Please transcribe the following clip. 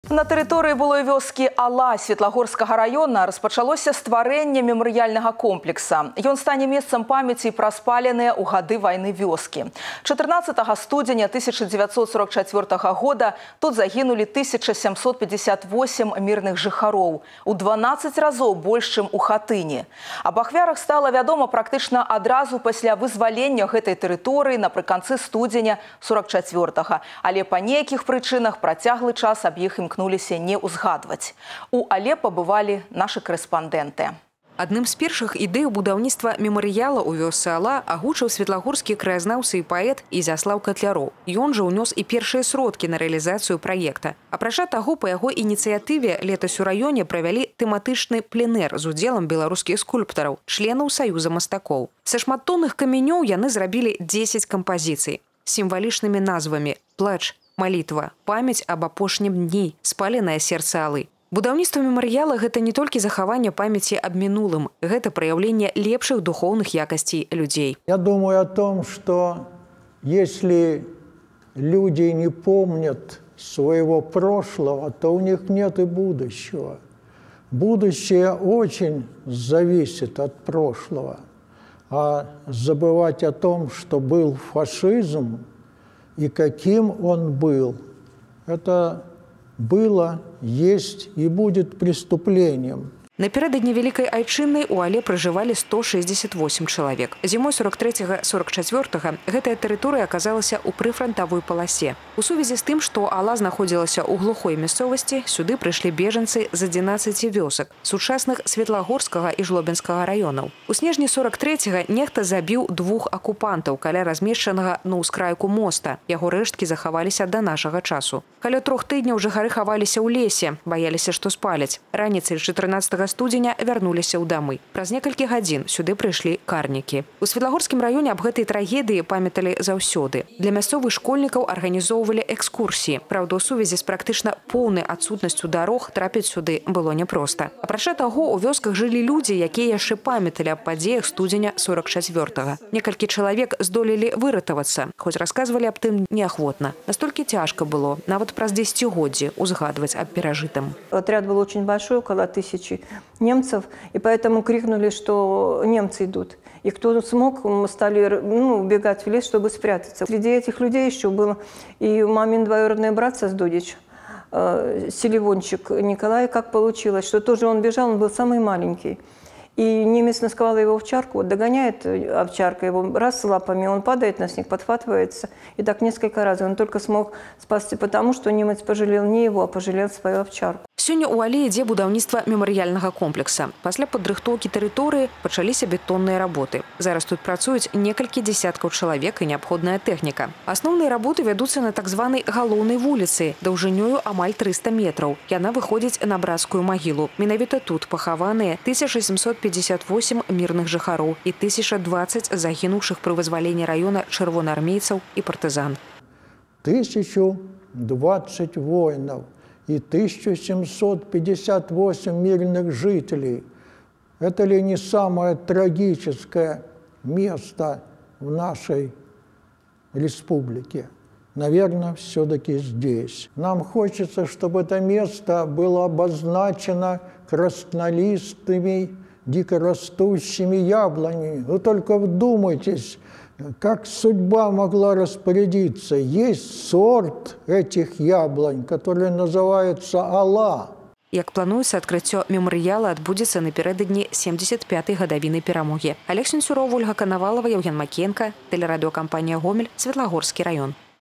На тэрыторыі былой вёскі Ала Светлагорскага района распачалося стварэнне мемарыяльнага комплекса. Ён стане месцам памяці пра спаленыя ў гады вайны вёскі. 14 студзеня 1944 года тут загінулі 1758 мірных жыхароў, у 12 разоў больш, чым у Хатыні. Аб ахвярах стала вядома практычна адразу пасля вызвалення гэтай тэрыторыі напрыканцы студзеня 44-га, але па нейкіх прычынах працяглы час аб іх імкнуліся не ўзгадваць. У Але пабывалі нашы корэспандэнты. Адным з першых ідэй будаўніцтва мемарыяла ў вёсцы Ала агучыў светлагорскі краязнаўца і паэт Ізяслаў Катляроў. Ён жа ўнёс і першыя сродкі на рэалізацыю праекта. Апрача таго, па яго ініцыятыве летась у раёне правялі тэматычны пленэр з удзелам беларускіх скульптараў, членаў Саюза мастакоў. Са шматтонных камянёў яны зрабілі 10 кампазіцый з сімвалічнымі назвамі «Плач», «Малітва», «Памяць аб апошнім дні», «Спаленае сердце Алы». Будаўніцтва мемарыяла – гэта не толькі захаванне памяці аб мінулым, гэта праяўленне лепшых духоўных якасцей людзей. Я думаю о том, что если люди не помнят своего прошлого, то у них нет и будущего. Будущее очень зависит от прошлого. А забывать о том, что был фашизм и каким он был, это было, есть и будет преступлением. Напярэдадні Вялікай Айчыннай у Але пражывалі 168 чалавек. Зімой 43-44 гэтая тэрыторыя аказалася ў прыфрантавой паласе. У сувязі з тым, што Ала знаходзілася ў глухой мясцовасці, сюды прыйшлі бежанцы з 11 вёсак, сучасных Светлагорскага і Жлобінскага раёнаў. У снежні 43-га нехта забіў 2 акупантаў каля размешчанага на ўскрайку моста. Яго рэшткі захаваліся да нашага часу. Каля 3 тыдняў жыхары хаваліся ў лесе, баяліся, што спаляць. Раніцай 14 студзеня вярнуліся ў дамы. Праз некалькі гадзін сюды прыйшлі карнікі. У Светлагорскім раёне аб гэтай трагедыі памяталі заўсёды. Для мясцовых школьнікаў арганізоўвалі экскурсіі. Праўда, у сувязі з практычна поўнай адсутнасцю дарог трапіць сюды было няпроста. Апрача таго, у вёсках жылі людзі, якія яшчэ памяталі аб падзеях студзеня 44-га. Некалькі чалавек здолелі выратавацца, хоць расказвалі аб тым неахвотна. Настолькі цяжка было, нават праз дзесяцігоддзі, узгадваць аб перажытым. Отряд был очень большой, около 1000 немцев, и поэтому крикнули, что немцы идут. И кто смог, мы стали убегать в лес, чтобы спрятаться. Среди этих людей еще был и мамин двоюродный брат Создудич, Селивончик Николай. Как получилось, что тоже он бежал, он был самый маленький. И немец насковал его овчарку, вот догоняет овчарка его, раз лапами, он падает на снег, подхватывается. И так несколько раз. Он только смог спасти, потому что немец пожалел не его, а пожалел свою овчарку. Сёння ў Але ідзе будаўніцтва мемарыяльнага комплекса. Пасля падрыхтоўкі тэрыторыі пачаліся бетонныя работы. Зараз тут працуюць некалькі дзесяткаў чалавек і неабходная тэхніка. Асноўныя работы вядуцца на так званай галоўнай вуліцы, даўжынёю амаль 300 метраў. Яна выходзіць на брацкую магілу. Менавіта тут пахаваныя 1758 мірных жыхароў і 1020 загінуўшых пры вызваленні раёна чырвонаармейцаў і партызан. 1020 воинов и 1758 мирных жителей. Это ли не самое трагическое место в нашей республике? Наверное, все-таки здесь. Нам хочется, чтобы это место было обозначено краснолистыми, дикорастущими яблонями. Вы только вдумайтесь, как судьба могла распорядиться. Есть сорт этих яблонь, который называется Ала. Як плануецца, адкрыццё мемарыяла адбудзецца напярэдадні 75-й гадавіны перамогі. Олег Сенцюров, Ольга Канавалова, Евген Макенко, тэлерадыёкампанія «Гомель», Светлагорскі раён.